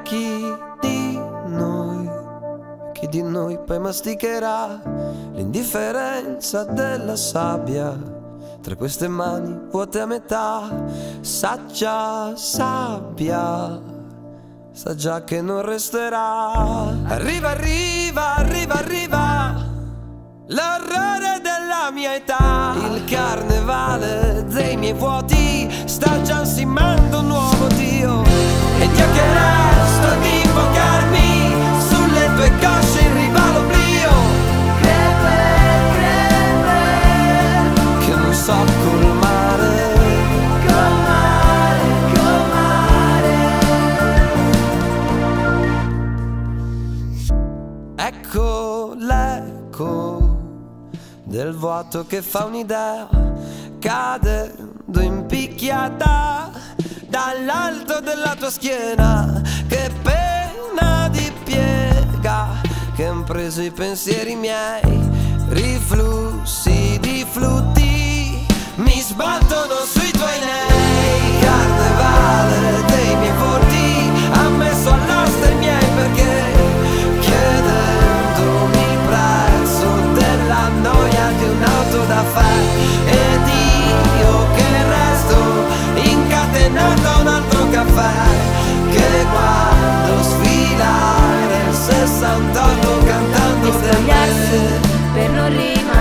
Chi di noi poi masticherà l'indifferenza della sabbia tra queste mani vuote a metà? Saggia sabbia, sa già che non resterà. Arriva, arriva, arriva, arriva l'orrore della mia età. Il carnevale dei miei vuoti sta già ansimando un nuovo Dio. Ed io che resto ad invocarmi sulle tue cosce in riva all'oblio. Che non so colmare, ecco l'eco del vuoto che fa un'idea cadendo impicchiata dall'alto della tua schiena. Che pena di piega che han preso i pensieri miei, riflussi di flutti mi sbattono sui tuoi nei. Carnevale dei miei volti ha messo all'asta i miei perché, chiedendomi il prezzo della noia di un'auto da fare. Ed io che resto incatenato a un altro caffè, che guardo sfilare il 68 cantando per non rimanere